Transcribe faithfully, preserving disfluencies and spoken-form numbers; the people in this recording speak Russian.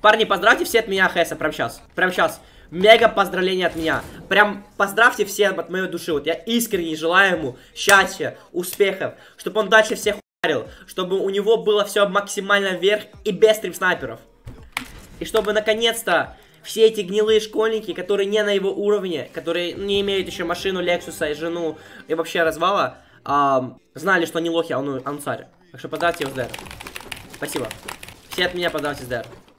Парни, поздравьте все от меня Хэса, прям сейчас. Прям сейчас. Мега поздравления от меня. Прям поздравьте все от моей души. Вот я искренне желаю ему счастья, успехов, чтобы он дальше всех хуярил, чтобы у него было все максимально вверх и без стрим-снайперов. И чтобы наконец-то все эти гнилые школьники, которые не на его уровне, которые не имеют еще машину, Лексуса и жену, и вообще развала, а, знали, что они лохи, а он, а он царь. Так что поздравьте его с ДР. Спасибо. Все от меня поздравьте с ДР.